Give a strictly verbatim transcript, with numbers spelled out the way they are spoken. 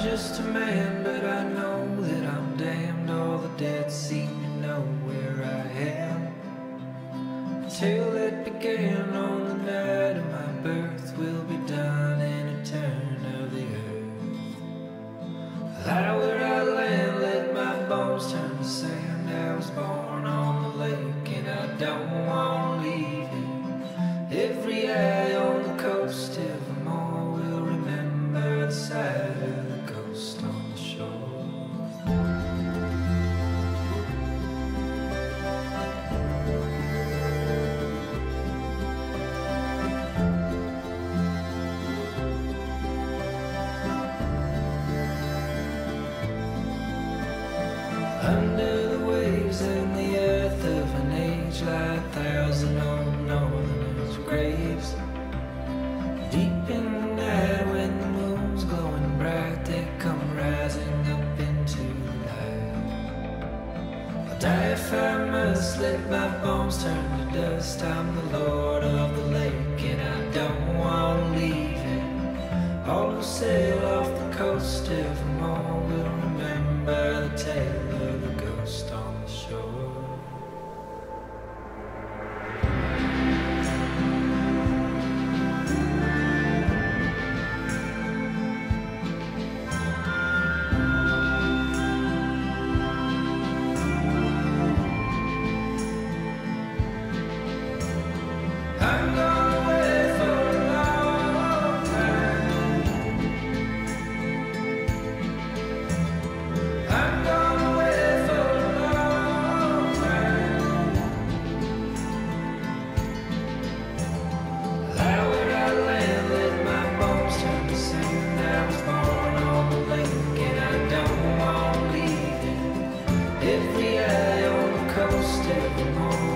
just a man, but I know that I'm damned. All the dead seem to know where I am. The tale that began on the night of my birth will be done in a turn of the earth. Lie where I land, let my bones turn to sand. I was born on the lake and I don't want to leave it. Every eye on the coast evermore will remember the sight of the ghost on the shore. Under the waves and the earth of an age lie a thousand old northerners' graves. Deep in the night when the moon's glowing bright, they come rising up into the light. I'll die if I must, let my bones turn to dust. I'm the lord of the lake and I don't want to leave it. All who sail off the coast evermore will remember the tale of the ghost on the shore. I'm gone away for a long time. I'm gone away for a long time. Lie where I land, let my bones turn to sand. I was born on the lake and I don't want to leave it. Every eye on the coast evermore